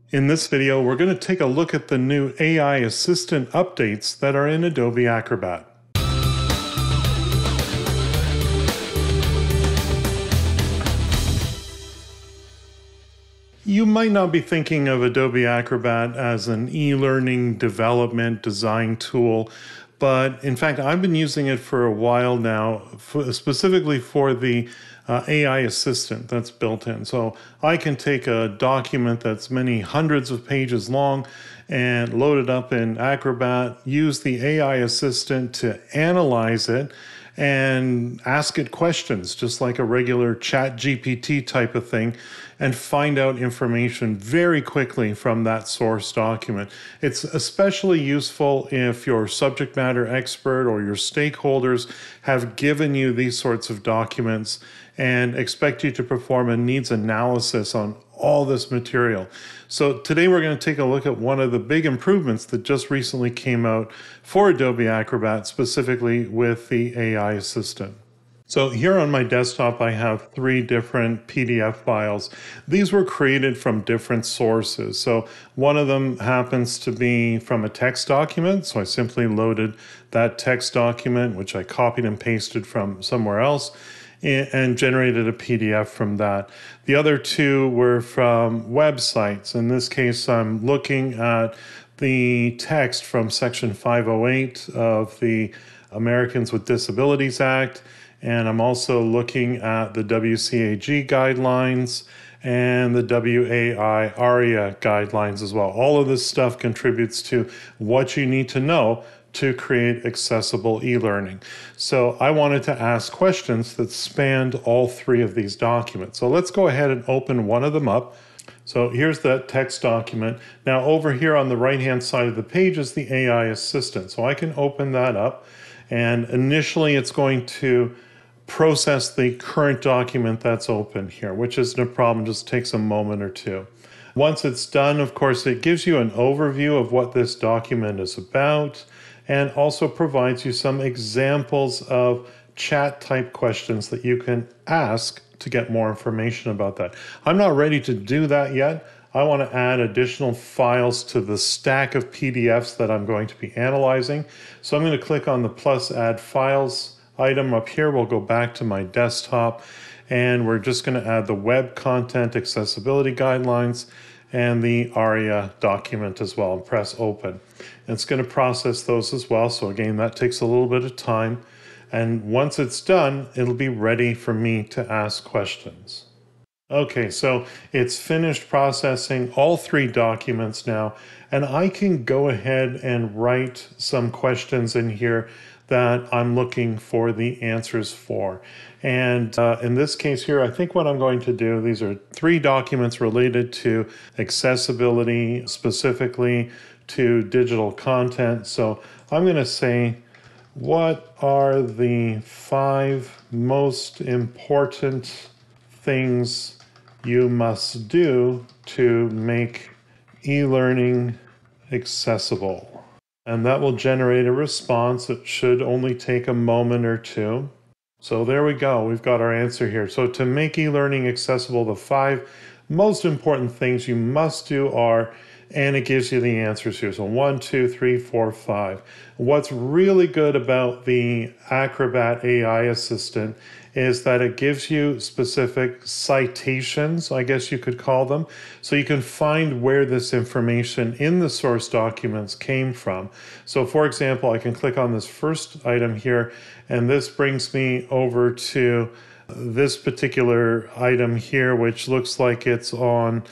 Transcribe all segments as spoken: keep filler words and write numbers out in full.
In this video, we're going to take a look at the new A I assistant updates that are in Adobe Acrobat. You might not be thinking of Adobe Acrobat as an e-learning development design tool, but in fact, I've been using it for a while now, for, specifically for the uh, A I assistant that's built in. So I can take a document that's many hundreds of pages long and load it up in Acrobat, use the A I assistant to analyze it and ask it questions, just like a regular Chat G P T type of thing, and find out information very quickly from that source document. It's especially useful if your subject matter expert or your stakeholders have given you these sorts of documents and expect you to perform a needs analysis on all this material. So today we're going to take a look at one of the big improvements that just recently came out for Adobe Acrobat, specifically with the A I assistant. So here on my desktop, I have three different P D F files. These were created from different sources. So one of them happens to be from a text document. So I simply loaded that text document, which I copied and pasted from somewhere else, and generated a P D F from that. The other two were from websites. In this case, I'm looking at the text from Section five oh eight of the Americans with Disabilities Act, and I'm also looking at the W C A G guidelines and the W A I ARIA guidelines as well. All of this stuff contributes to what you need to know to create accessible e-learning. So I wanted to ask questions that spanned all three of these documents. So let's go ahead and open one of them up. So here's that text document. Now over here on the right-hand side of the page is the A I assistant. So I can open that up, and initially it's going to process the current document that's open here, which is no problem, just takes a moment or two. Once it's done, of course, it gives you an overview of what this document is about, and also provides you some examples of chat type questions that you can ask to get more information about that. I'm not ready to do that yet. I want to add additional files to the stack of P D Fs that I'm going to be analyzing. So I'm going to click on the plus add files item up here. We'll go back to my desktop, and we're just going to add the web content accessibility guidelines and the ARIA document as well, and press open. And it's going to process those as well. So again, that takes a little bit of time. And once it's done, it'll be ready for me to ask questions. Okay, so it's finished processing all three documents now, and I can go ahead and write some questions in here that I'm looking for the answers for. And uh, in this case here, I think what I'm going to do, these are three documents related to accessibility, specifically to digital content. So I'm going to say, what are the five most important things you must do to make e-learning accessible? And that will generate a response. It should only take a moment or two. So there we go. We've got our answer here. So to make e-learning accessible, the five most important things you must do are, and it gives you the answers here. So one, two, three, four, five. What's really good about the Acrobat A I assistant is that it gives you specific citations, I guess you could call them, so you can find where this information in the source documents came from. So for example, I can click on this first item here, and this brings me over to this particular item here, which looks like it's on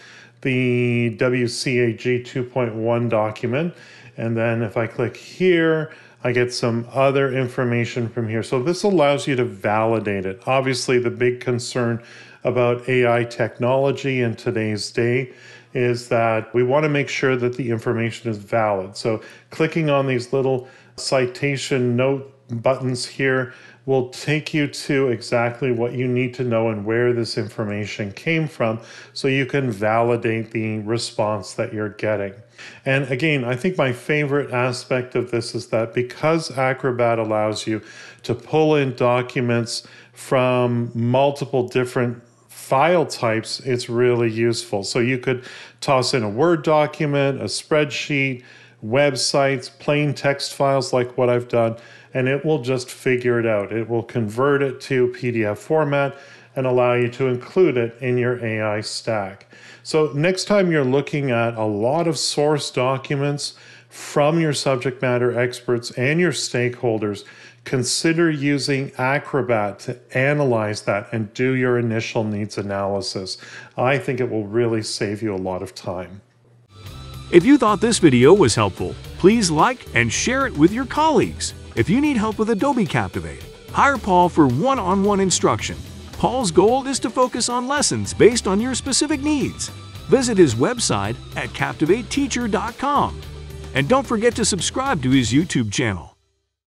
the W C A G two point one document. And then if I click here, I get some other information from here. So this allows you to validate it. Obviously, the big concern about A I technology in today's day is that we want to make sure that the information is valid. So clicking on these little citation note buttons here will take you to exactly what you need to know and where this information came from, so you can validate the response that you're getting. And again, I think my favorite aspect of this is that because Acrobat allows you to pull in documents from multiple different file types, it's really useful. So you could toss in a Word document, a spreadsheet, websites, plain text files like what I've done, and it will just figure it out. It will convert it to P D F format and allow you to include it in your A I stack. So next time you're looking at a lot of source documents from your subject matter experts and your stakeholders, consider using Acrobat to analyze that and do your initial needs analysis. I think it will really save you a lot of time. If you thought this video was helpful, please like and share it with your colleagues. If you need help with Adobe Captivate, hire Paul for one-on-one instruction. Paul's goal is to focus on lessons based on your specific needs. Visit his website at captivate teacher dot com. And don't forget to subscribe to his YouTube channel.